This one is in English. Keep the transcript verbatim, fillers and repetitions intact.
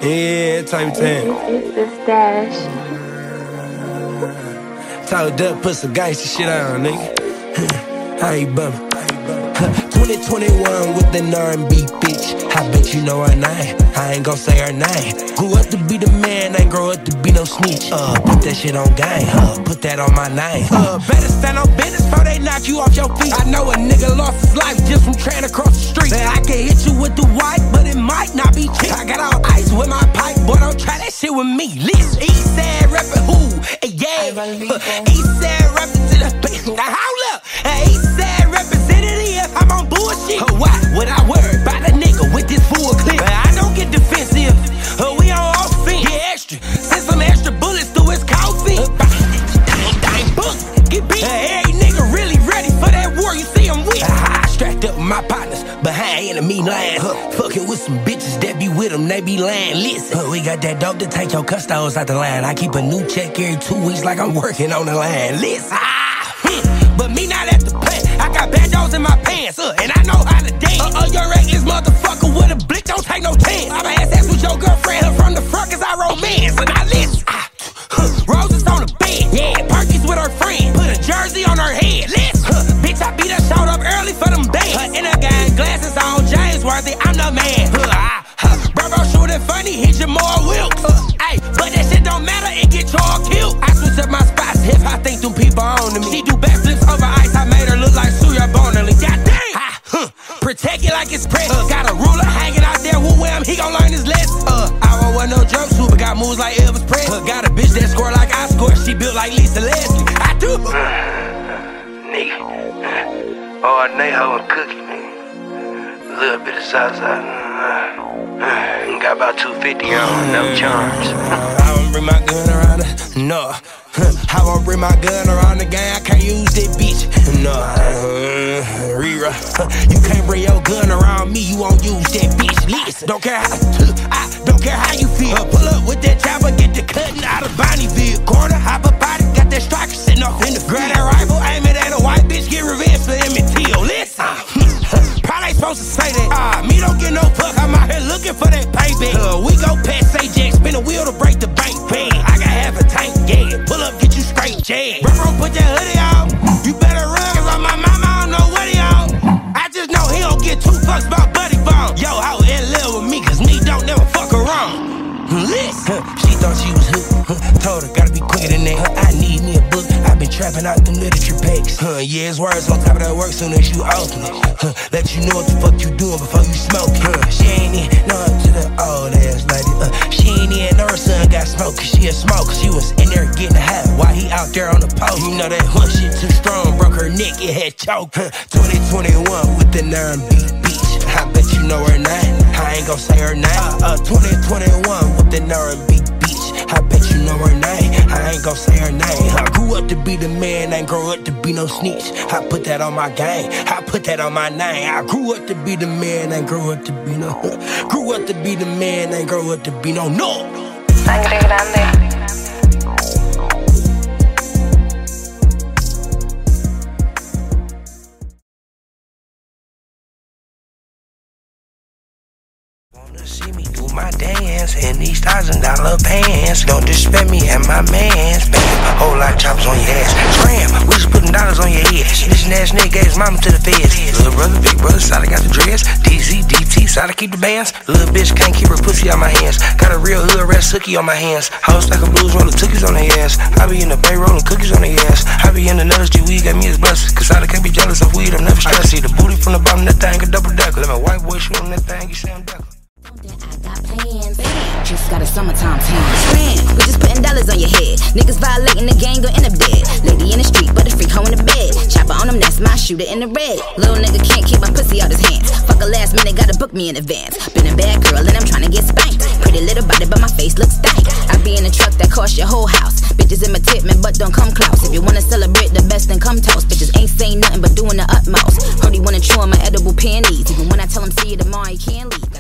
Yeah, type ten. It's the stash. Told Duff, put some gangster shit on, nigga. How you bumming? twenty twenty-one with an R and B bitch. I bet you know her name. I ain't gon' say her name. Grew up to be the man, ain't grow up to be no snitch. Uh, put that shit on game. Uh, put that on my name. Uh, better stand on business before they knock you off your feet. I know a nigga lost his life just from trying to cross the street. Say I can hit you with the white, but it might not be cheap. I got all ice with my pipe, boy, don't try that shit with me. Listen, East Side rapping who? Yeah, uh, East Side rapping to the bitch. Now hold up, uh, East Side representative. I'm on bullshit. Uh, why would I worry about a nigga with this full clip? Uh, I don't get defensive. Uh, we on offense. Get extra. Send some extra bullets through his coffin. Uh, dang, dang, book. Get beat. Uh, every nigga really ready for that war. You see him weak. Uh, I strapped up with my partners behind enemy lines. Uh, fucking with some bitches that be with them. They be lying. Listen. Uh, we got that dope to take your custos out the line. I keep a new check every two weeks like I'm working on the line. Listen. Ah, hmm. But me not at the plant. I got bandos in my pants, uh, and I know how to dance. Uh, uh, your reckless motherfucker with a blick, don't take no chance. I'm ass ass with your girlfriend, her from the front, cause I romance. And I listen, ah, huh, roses on the bed, yeah, Perky's with her friend, put a jersey on her head, listen, huh, bitch, I beat her, showed up early for them bands. Uh, and I got glasses on, James Worthy, I'm the man. Huh, ah, huh, bro, bro, shooting funny, hit you more Wilkes. Uh, ay, but that shit don't matter, it get you all killed. I switch up my spots, if I think them people on to me. She do backflips over ice, I made her look like Suya Bonnerly. God dang! Ha, huh, protect it like it's precious. Uh, got a ruler hanging out there, woo him, he gon' learn his lesson. Uh, I won't wear no jumpsuit, but got moves like Elvis Presley. Uh, got a bitch that score like I score, she built like Lisa Leslie. I do. Uh, nigga, oh, Neho and Cookie, nigga. A little bit of salsa. Uh, uh, got about two fifty on, no charms. I won't bring my gun around her, no. I won't bring my gun around the gang, I can't use that bitch. No, uh, Rira, you can't bring your gun around me, you won't use that bitch. Listen, don't care how, I don't care how you feel. Uh, pull up with that chopper, get the cutting out of Bonnieville. Corner, hop up body, got that striker sitting off in the grab that rifle, aim it at a white bitch, get revenge for Emmett Till. Listen, probably supposed to say that. Ah, uh, me don't get no fuck, I'm out here looking for that payback. Uh, we go past Ajax, spin a wheel to break the bank bang. I got half a tank, yeah. Pull up, get you straight, yeah. Bro, put that hoodie on. You better run, cause on my mama, I don't know what he on. I just know he don't get two fucks about Buddy Bone. Yo, I was in love with me, cause me don't never fuck around. Listen, she thought she was hooked. Told her, gotta be quicker than that. I need me a book. I've been trapping out them literature packs. Huh, yeah, it's words on top of that work soon as you open it. Huh, let you know what the fuck you doing before you smoke it. Huh, she ain't in, no up to the old ass lady. Uh, she ain't in, know her son got smoked cause she a smoker. She was in there getting high while he out there on the post. You know that huh shit too strong, broke her neck, it had choked. Huh, twenty twenty-one with the R and B bitch. I bet you know her name, I ain't gon' say her name. Uh, uh, twenty twenty-one with the R and B bitch. I bet you know her name, I ain't gon' say her name. I grew up to be the man, ain't grow up to be no snitch. I put that on my gang, I put that on my name. I grew up to be the man, ain't grow up to be no. Grew up to be the man, ain't grow up to be no. No. Sangre grande. Wanna see me do my dance in these thousand dollar pants. Don't disrespect me and my mans. Baby, whole lot of choppers on your ass. Scram, we just putting dollars on your head. This ass nigga gave his mama to the feds. Little brother, big brother, Sada got the dress. D Z, D T, Sada keep the bands. Little bitch can't keep her pussy on my hands. Got a real hood red hooky on my hands. House like a blues rolling cookies on their ass. I be in the bay rolling cookies on their ass. I be in the nutters, G weed got me as blessed. Cause Sada can't be jealous of weed, I'm never stressed. See the booty from the bottom, that thing a double decker. Let my white boy shoot on that thing, you Sam Decker. I got plans. Just got a summertime tan. Friend, we just putting dollars on your head. Niggas violating the gang or in the bed. Lady in the street, but a freak hoe in the bed. Chopper on them, that's my shooter in the red. Little nigga can't keep my pussy out his hands. Fuck a last minute, gotta book me in advance. Been a bad girl and I'm trying to get spanked. Pretty little body, but my face looks stank. I be in a truck that cost your whole house. Bitches imitate me, but don't come close. If you wanna celebrate the best, then come toast. Bitches ain't saying nothing but doing the utmost. Heard he wanna chew on my edible panties. Even when I tell him see you tomorrow, he can't leave.